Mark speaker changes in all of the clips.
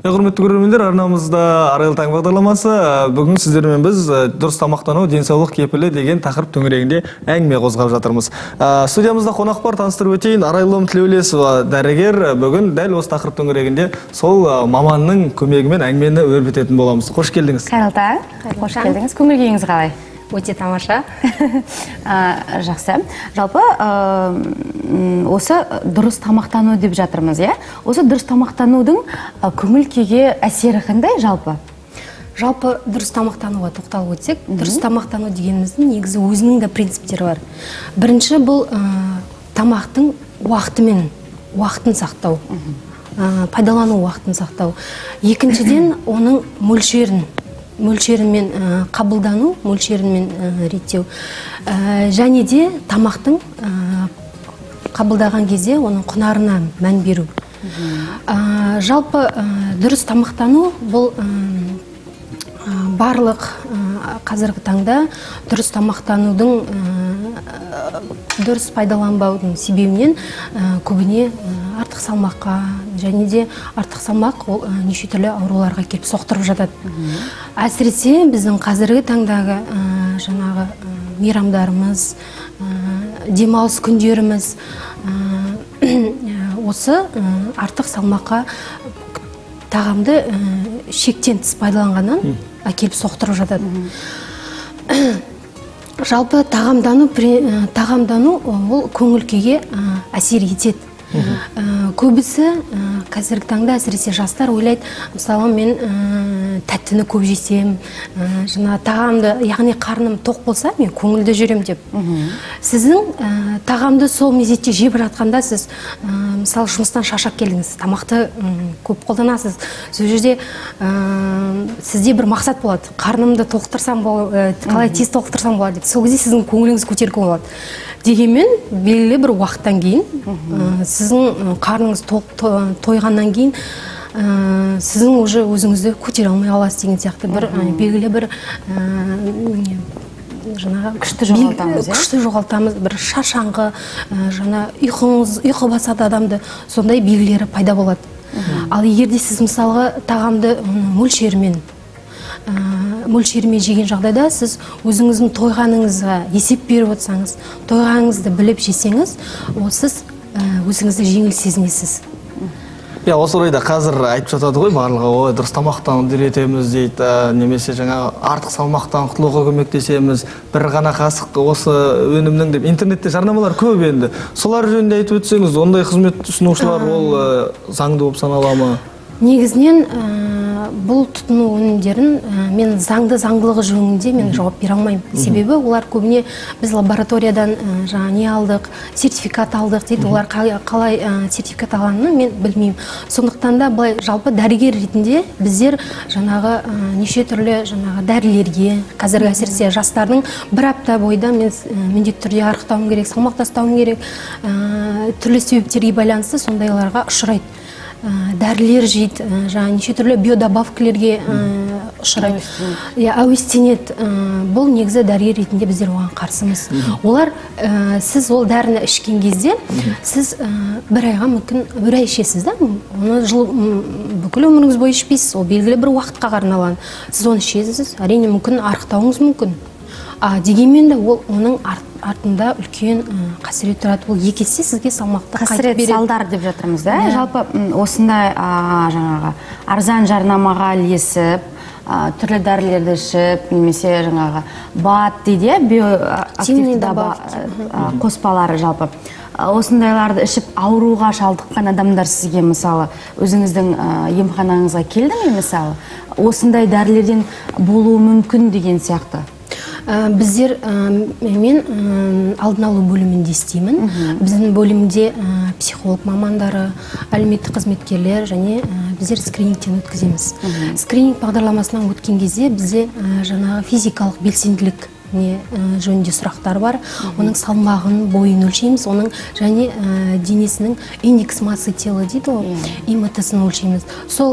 Speaker 1: Құрметті көрермендер, арнамызда Арайлы таң бағдарламасы. Бүгін сіздермен біз дұрыс тамақтану, денсаулық кепілі деген тақырып төңірегінде әңгіме қозғап жатырмыз. Студиямызда қонақ бар, таныстырып өтейін. Арайлым Тілеулесова дәрігер. Бүгін дәл осы тақырып төңірегінде сол маманның көмегімен әңгімені өрбітетін боламыз. Қош келдіңіз.
Speaker 2: Қайырлы таң. Қош келдіңіз. Көңіл-күйіңіз қалай?
Speaker 3: Өте тамаша.
Speaker 2: Жақсы. Жалпы, осы дұрыс тамақтану деп жатырмыз, иә? Осы дұрыс тамақтанудың көңіл-күйге әсері қандай жалпы?
Speaker 3: Жалпы дұрыс тамақтануға тоқталып өтсек, дұрыс тамақтану дегеніміздің негізі өзінің де принциптері бар. Бірінші бұл тамақтың уақытын сақтау, пайдалану уақытын сақтау. Екіншіден оның мөлшерімен қабылдану, мөлшерімен реттеу. Және де тамақтың қабылдаған кезде оның құнарына мән беру. Жалпы дұрыс тамақтану бұл барлық қазіргі таңда дұрыс тамақтанудың дұрыс пайдаланбаудың себебінен көбіне артық салмаққа және де артық салмақ неше түрлі ауруларға келіп соқтырып жатады. Әсіресе біздің қазіргі таңдағы жаңағы мейрамдарымыз, демалыс күндеріміз осы артық салмаққа тағамды шектен тыс пайдаланғаннан әкеліп соқтырып жатады. Жалпы тағамдану ол көңіл-күйге әсер етеді. Көбісі қазіргі таңда әсіресе жастар ойлайды, мысалы мен тәттіні көп жесем, тағамды, яғни қарным тоқ болса, мен көңілді жүрем деп. Сіздің тағамды сол мезетте жеп жатқанда сіз, мысалы жұмыстан шаршап келдіңіз, тамақты көп қолданасыз. Сол жерде сізде бір мақсат болады, қарнымды тоқтырсам болады, қалай тез тоқтырсам болады деп. Сол кезде сіздің көңіліңіз көтерілген болады. Дегенмен белгілі бір уақыттан кейін сіздің қарныңыз тойғаннан кейін сіздің уже өзіңізді көтере алмай аласыз деген сияқты бір белгілі бір күшті жоғалтамыз, бір шаршаңғы, ұйқы басады адамды, сондай белгілері пайда болады. Ал егерде сіз мысалға тағамды мөлшерімен жеген жағдайда сіз өзіңіздің тойғаныңызға есеп беріп отырсаңыз, тойғаныңызды біліп жесеңіз, сіз өзіңізді жеңіл сезінесіз.
Speaker 1: Осы орайда қазір айтып жатады ғой, барлығы дұрыс тамақтануды үйретеміз дейді, немесе артық салмақтан құтылуға көмектесеміз, бір ғана қасық осы өнімнің деп интернетте жарнамалар көп енді. Солар жөнінде айтып өтсеңіз, ондай қызмет ұсынушылар ол заңды болып санала ма?
Speaker 3: Негізінен бұл тұтыну өнімдерін мен заңдылығы жөнінде мен жауап бере алмаймын. Себебі олар көбіне біз лабораториядан не алдық, сертификат алдық дейді. Олар қалай сертификат алғанын мен білмеймін. Сондықтан да былай жалпы дәрігер ретінде біздер неше түрлі дәрілерге, қазіргі әсіресе жастардың бір апта бойда мен міндетті түрде арықтауым керек, салмақ тастауым керек, түрлі себептерге байланысты сондайларға ұшырайды. Дәрілер жейді, неше түрлі биодобавкілерге ұшырайды, әуестенеді. Бұл негізі дәрігер ретінде біздер оған қарсымыз. Олар, сіз ол дәріні ішкен кезде, сіз бір айға мүмкін бір ай ішесіз, оны бүкіл өміріңіз бойы ішпейсіз, ол белгілі бір уақытқа арналған. Сіз оны ішесіз, әрине мүмкін арықтауыңыз мүмкін. Дегенмен де ол оның артында үлкен қасірет тұрады. Ол екі есе сізге салмақты қайтып береді.
Speaker 2: Қасірет салдар деп жатырмыз, да? Жалпы осындай арзан жарнамаға ілесіп, түрлі дәрілерді ішіп, немесе БАД дейді, биоактивті қоспалары жалпы. Осындайларды ішіп ауруға шалдыққан адамдар сізге мысалы өзіңіздің емханаңызға келді ме мысалы? Осындай дәрілерден болуы мүмкін деген сияқты.
Speaker 3: Біздер, мен алдын алу бөлімінде істеймін. Біздің бөлімде психолог мамандары, әлеуметтік қызметкерлер және біздер скринингтен өткіземіз. Скрининг бағдарламасынан өткен кезде бізде физикалық белсенділік жөнінде сұрақтар бар. Оның салмағын, бойын өлшейміз, оның және денесінің индекс массы тела дейді, ИМТ-сын өлшейміз. Сол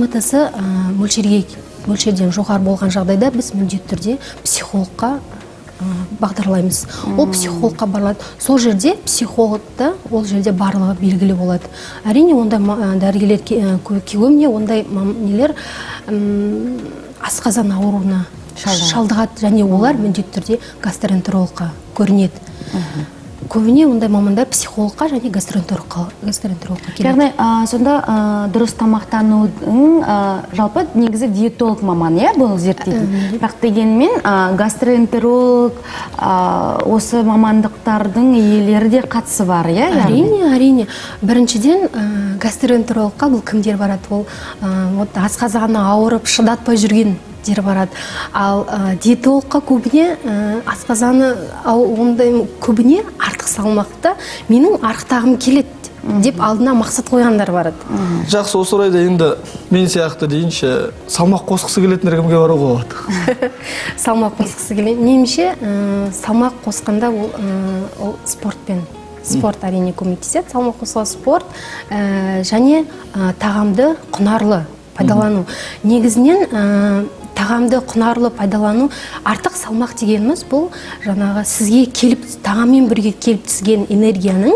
Speaker 3: ИМТ-сы мөлшерден жоғары болған жағдайда біз міндетті түрде психологқа бағдарлаймыз. Ол психологқа барылады. Сол жерде психологта ол жерде барлығы белгілі болады. Әрине ондай дәрігерлер көбіне ондай нелер асқазан ауруына шалдығады, және олар міндетті түрде гастроэнтерологқа көрінеді. Көбіне ондай мамандар психологқа және гастроэнтерологқа келеді.
Speaker 2: Яғни сонда дұрыс тамақтанудың жалпы негізі диетолог маман, бұл зерттейтін. Бірақ дегенмен гастроэнтеролог осы мамандықтардың иелері де қатысы бар,
Speaker 3: Әрине. Біріншіден гастроэнтерологқа бұл кімдер барады? Ол асқазаны ауырып шыдатпай жүрген барады. Ал диетологқа көбіне асқазаны көбіне артық салмақта менің арықтағым келеді деп алдына мақсат қойғандар барады.
Speaker 1: Жақсы, осы орайда енді мен сияқты дейінші салмақ қосқысы келетіндер кімге баруға болады?
Speaker 3: Салмақ қосқысы келеді. Меніңше салмақ қосқанда ол спорт әрине көмектеседі. Салмақ қосуға спорт және тағамды құнарлы пайдалану. Негізінен тағамды құнарлы пайдалану, артық салмақ дегеніміз бұл жаңағы сізге тағаммен бірге келіп түскен энергияның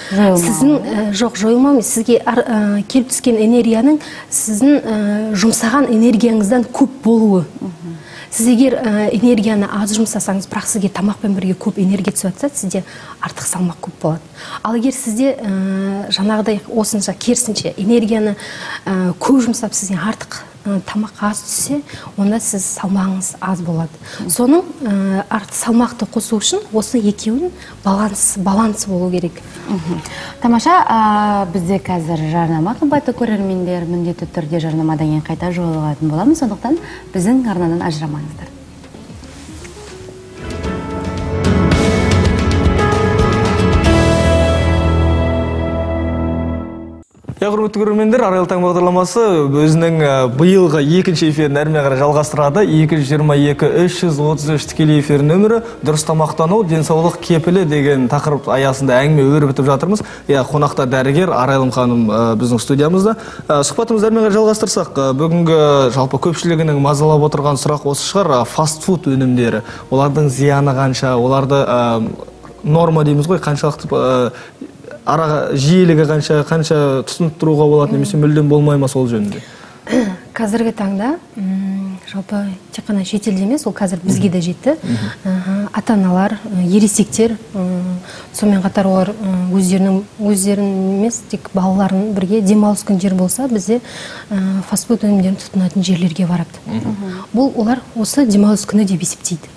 Speaker 3: сізге келіп түскен энергияның сіздің жұмсаған энергияңыздан көп болуы. Сіз егер энергияны аз жұмсасаңыз, бірақ сізге тамақпен бірге көп энергия түсіп жатса, сізде артық салмақ көп болады. Ал егер сізде жаңағыдай осынша керісінше энергияны көп жұмсап, сізге артық тамақ аз түссе, онда сіз салмағыңыз аз болады. Соның салмақты қосу үшін осы екеуінің балансы болу керек.
Speaker 2: Тамаша, бізде қазір жарнама, қымбатты көрермендер, міндетті түрде жарнамадан кейін қайта жолығатын боламыз, сондықтан біздің арнадан ажырамаңыздар.
Speaker 1: Құрметті көрермендер, Арайлы таң бағдарламасы өзінің биылғы екінші эфирін әрмен қарай жалғастырады. 222-333 тікелей эфир нөмірі дұрыс тамақтану, денсаулық кепілі деген тақырып аясында әңгіме өрбітіп жатырмыз. Қонақта дәрігер Арайлым ханым біздің студиямызда. Сұхбатымызды әрмен қарай жалғастырсақ, бүгінгі жалпы көпшілігінің мазалап отырған сұрақ осы шығар: фастфуд өнімдері. Олардың зияны қанша, оларды норма дейміз ғой, қаншалықты араға жиілігі қанша тұтынып тұруға болады, немесе мүлдем болмай ма сол жөнінде?
Speaker 3: Қазіргі таңда жалпы тек қана шетелде емес, ол қазір бізге де жетті. Ата-аналар, ересектер, сонымен қатар олар өздерін емес, тек балаларын бірге демалыс күндер болса, бізде фастфуд өнімдерін тұтынатын жерлерге барады. Бұл олар осы демалыс күні деп есептейді.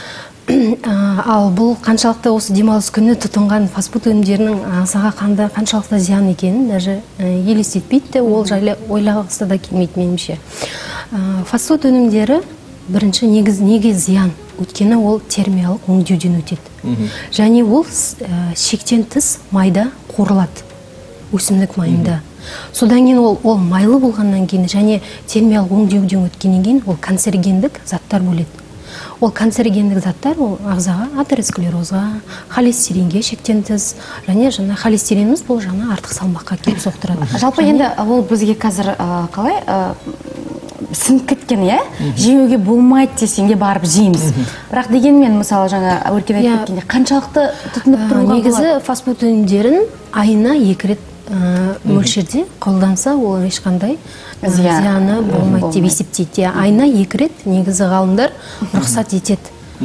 Speaker 3: Ал бұл қаншалықты осы демалыс күні тұтынған фастфуд өнімдерінің ағзаға қаншалықты зиян екенін даже елестетпейді, ол жайлы ойлағысы да келмейді меніңше. Фастфуд өнімдері бірінші неге зиян? Өйткені ол термиялық өңдеуден өтеді. Және ол шектен тыс майда қорылады, өсімдік майында. Содан кейін ол майлы болғаннан кейін және термиялық өңдеуден өткеннен кейін ол канцерогендік заттар бөледі. Ол канцерогендік заттар ол ағзаға, атеросклерозға, холестеринге шектен тыс, және холестериніміз бұл артық салмаққа келіп соқтырады.
Speaker 2: Жалпы енді ол бізге қазір қалай сіңіп кеткен, жеуге болмайды десеңге барып жейміз. Бірақ дегенмен, мысалы жаңа өркен айтып кеткенде, қаншалықты тұтынып тұруға болады?
Speaker 3: Негізі фастфуд өнімдерін айына 2 рет мөлшерде қолданса, ол ешқандай зияны болмайды деп есептейді. Айына 2 рет негізі ғалымдар рұқсат етеді.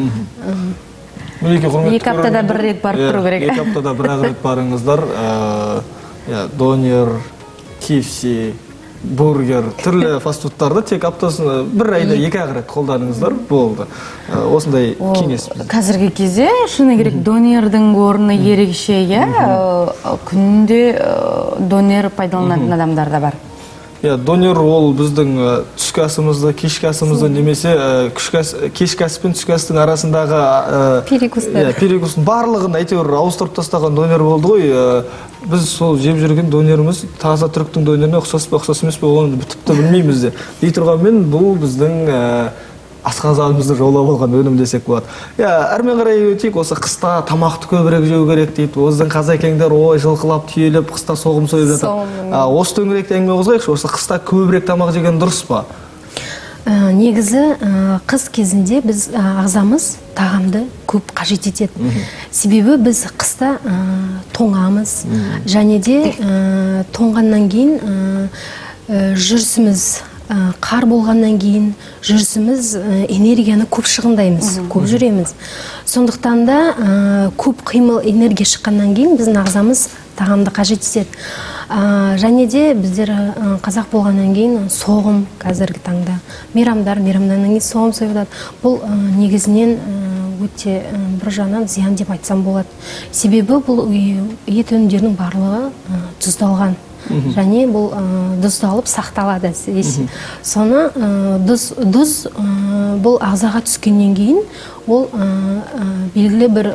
Speaker 2: 2 аптада 1 рет барып тұру керек.
Speaker 1: 2 аптада 1 рет барыңыздар. Донер, KFC, бургер, түрлі фастфудтарды тек аптасына 1 айда 2 рет қолданыңыздар, болды. Осындай кеңес.
Speaker 2: Қазіргі кезде шыны керек донердің орны ерекше, күнде донер пайдаланатын адамдар да бар.
Speaker 1: Донер ол біздің түскі асымызды, кешкі асымызды, немесе кешкі ас пен түскі астың арасындағы перекустың барлығын әйтеуір ауыстырып тастаған донер болды ғой. Біз сол жеп жүрген донеріміз таза түріктің донеріне ұқсас емес пе, оны тіпті білмейміз де. Дей тұрғанмен бұл біздің асқазанымызды жаулап алған өнім десек болады. Әрмен қарай өтейік, осы қыста тамақты көбірек жеу керек дейді. Өздің қазекеңдер жылқылап түйеліп, қыста соғым сойып жатыр. Осы төңіректе әңгіме қозғайықшы, осы қыста көбірек тамақ жеген дұрыс па?
Speaker 3: Негізі қыз кезінде біз ағзамыз тағамды көп қажет етеді. Себебі біз қыста тоңамыз, және де тоңғаннан кейін жүрісіміз, қар болғаннан кейін жүрісіміз энергияны көп шығындаймыз, көп жүреміз. Сондықтан да көп қимыл энергия шыққаннан кейін біздің ағзамыз тағамды қажет етеді. Және де біздер қазақ болғаннан кейін соғым қазіргі таңда. Мейрамдан кейін соғым сойылады. Бұл негізінен өте бір жағынан зиян деп айтсам болады. Себебі бұл ет өнімдерінің барлығы тұздалған. Және бұл тұздалып сақталады. Соны тұз бұл ағзаға түскеннен кейін ол белгілі бір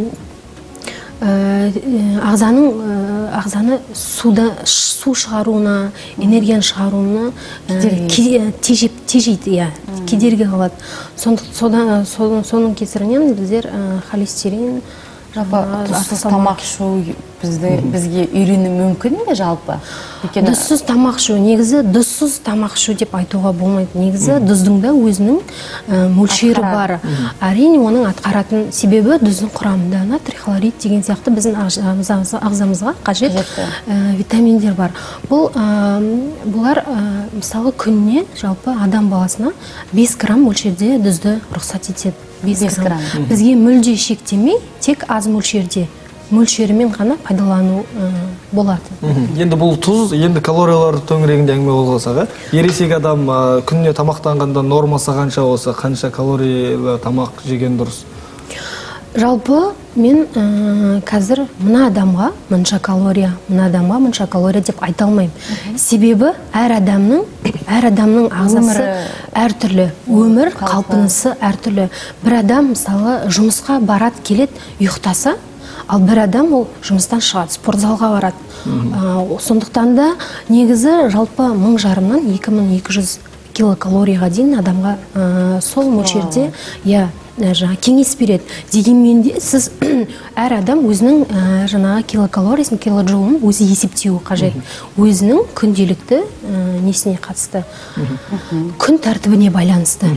Speaker 3: ағзаны су шығаруына, энергияны шығаруына тежейді, кедергі қалады. Соның кесірінен біздер холестерин,
Speaker 2: дұрыссыз тамақ ішу бізге үйрену мүмкін бе жалпы?
Speaker 3: Дұрыссыз тамақ ішу, негізі дұрыссыз тамақ ішу деп айтуға болмайды. Негізі дұрыстың да өзінің мөлшері бар. Әрине оның атқаратын себебі дұрыстың құрамында натрий хлорид деген сияқты біздің ағзамызға қажет витаминдер бар. Бұлар мысалы күніне жалпы адам баласына 5 грамм мөлшерде дұрысты рұқсат етеді. 5 грамм. Бізге мүлде шектемей, тек аз мөлшерімен ғана пайдалану болады.
Speaker 1: Енді бұл тұз, енді калориялар төңірегінде әңгіме болғасаға, ересек адам күніне тамақтанғанда нормасы қанша болса, қанша калориялы тамақ жеген дұрыс?
Speaker 3: Жалпы мен қазір мына адамға мұнша калория, мына адамға мұнша калория деп айта алмаймын. Себебі әр адамның ағзасы әртүрлі, өмір қалпынысы әртүрлі. Бір адам мысалы жұмысқа барады, келеді, ұйықтаса, ал бір адам ол жұмыстан шығады, спортзалға барады. Сондықтан да негізі жалпы 1000-жарымнан 2200 килокалорияға дейін адамға сол мөлшерде кеңес береді. Дегенмен де сіз әр адам өзінің жаңағы килокалориясын, килоджоулын өзі есептеуі қажет. Өзінің күнделікті несіне қатысты, күн тәртібіне байланысты.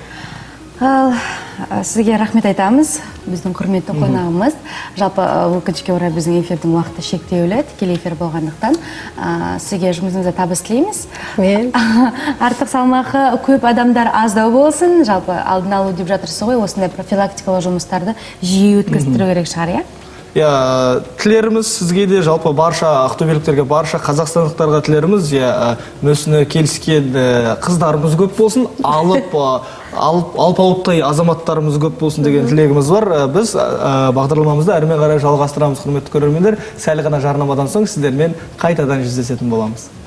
Speaker 2: Сізге рахмет айтамыз, біздің құрметті қонағымыз. Жалпы өкінішке орай біздің эфирдің уақыты шектеулі, тікелей эфир болғандықтан сізге жұмысыңызда табыс тілейміз. Артық салмақы көп адамдар аздау болсын, жалпы алдын алу деп жатырсыз ғой, осындай профилактикалық жұмыстарды жиі өткіздіру керек шығар,
Speaker 1: тілеріміз сізге де жалпы барша ақтөбеліктерге, барша қазақстандықтарға тілеріміз, мүсіні келіскен қыздарымыз көп болсын, алпауыттай азаматтарымыз көп болсын деген тілегіміз бар. Біз бағдарламамызды әрмен қарай жалғастырамыз, құрметті көрермендер. Сәл ғана жарнамадан соң сіздермен қайтадан жүздесетін боламыз.